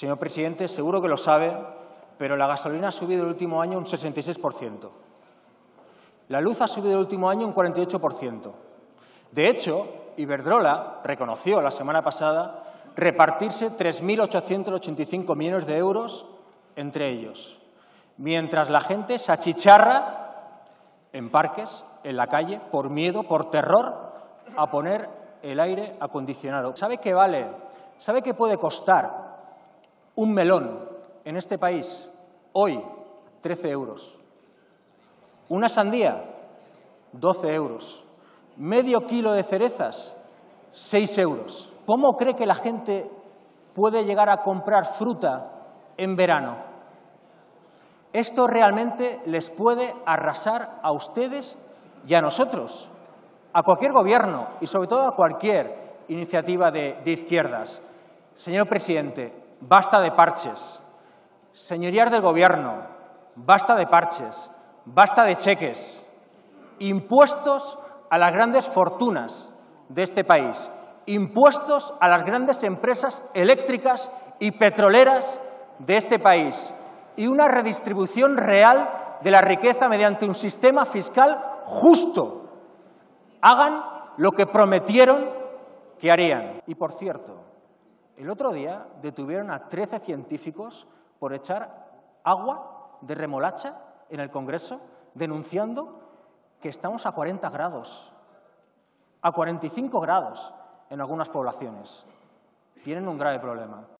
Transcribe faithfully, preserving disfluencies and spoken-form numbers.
Señor presidente, seguro que lo sabe, pero la gasolina ha subido el último año un sesenta y seis por ciento. La luz ha subido el último año un cuarenta y ocho por ciento. De hecho, Iberdrola reconoció la semana pasada repartirse tres mil ochocientos ochenta y cinco millones de euros entre ellos, mientras la gente se achicharra en parques, en la calle, por miedo, por terror, a poner el aire acondicionado. ¿Sabe qué vale? ¿Sabe qué puede costar un melón en este país hoy? trece euros. Una sandía, doce euros. Medio kilo de cerezas, seis euros. ¿Cómo cree que la gente puede llegar a comprar fruta en verano? Esto realmente les puede arrasar a ustedes y a nosotros, a cualquier gobierno y sobre todo a cualquier iniciativa de, de izquierdas. Señor presidente, basta de parches. Señorías del Gobierno, basta de parches, basta de cheques. Impuestos a las grandes fortunas de este país, impuestos a las grandes empresas eléctricas y petroleras de este país y una redistribución real de la riqueza mediante un sistema fiscal justo. Hagan lo que prometieron que harían. Y, por cierto, el otro día detuvieron a trece científicos por echar agua de remolacha en el Congreso, denunciando que estamos a cuarenta grados, a cuarenta y cinco grados en algunas poblaciones. Tienen un grave problema.